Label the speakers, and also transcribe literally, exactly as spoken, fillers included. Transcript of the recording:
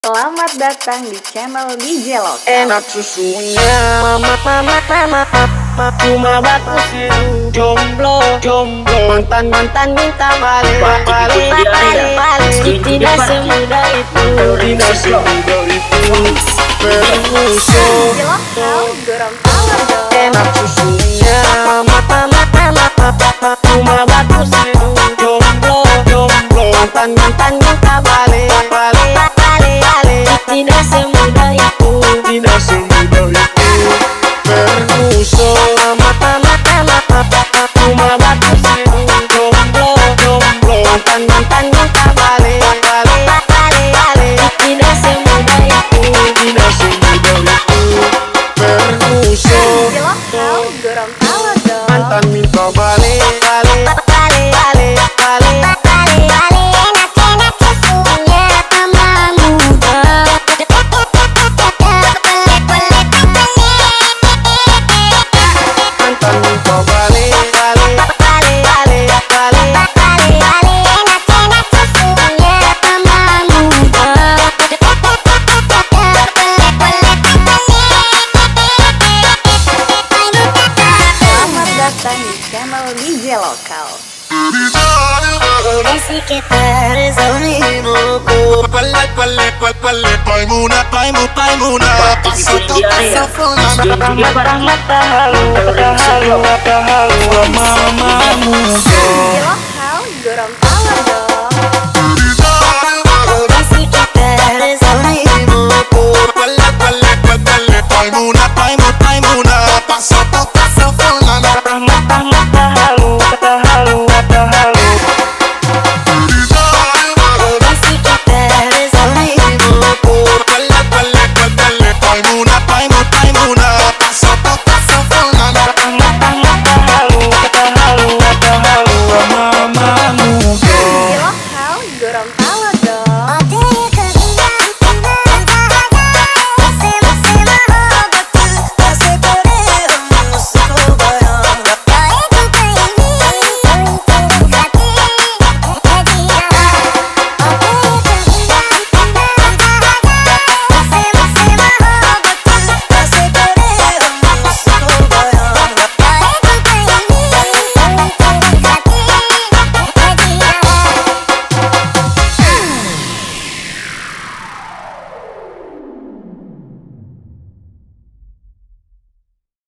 Speaker 1: Selamat datang di channel D J Lokal.
Speaker 2: Enak susunya, mama mama mama mama cuma bagus itu jomblo jomblo mantan mantan minta balik balik balik balik tidak semudah itu tidak semudah itu bermusuh.
Speaker 1: D J Lokal Gorontalo dong.
Speaker 2: Enak susunya, mama mama mama mama cuma bagus itu jomblo jomblo mantan mantan minta balik balik balik balik tidak semudah itu tidak semudah itu bermusuh. Mata mata mata mata cuma bagus itu jomblo jomblo mantan mantan minta balik balik balik balik tidak semudah itu tidak semudah itu bermusuh.
Speaker 1: D J Lokal Gorontalo dong.
Speaker 2: Mantan minta balik balik balik balik balik balik balik enak enak susunya mama muda mantan minta balik balik balik balik balik balik balik enak enak susunya mama muda.
Speaker 1: Selamat datang di channel D J Lokal.
Speaker 2: Así que pares a un
Speaker 3: Pale, pale, pale, pale, paimuna, paimu, paimuna. Paso to, paso funa.
Speaker 2: Dia barang mata halu, mata halu, mata halu, mama muda.
Speaker 1: D J Lokal Gorontalo dong.
Speaker 2: Así que pares a un
Speaker 3: Pale, pale, pale, pale, paimuna, paimu, paimuna. Paso to, paso funa.
Speaker 2: mata mata halu, mata halu, mata halu. Así que pares a
Speaker 3: Pale, pale, pale, pale, paimuna, paimu, paimuna. Paso to, paso funa.
Speaker 2: mata mata halu, mata halu, mata halu, mama muda.
Speaker 1: D J Lokal Gorontalo.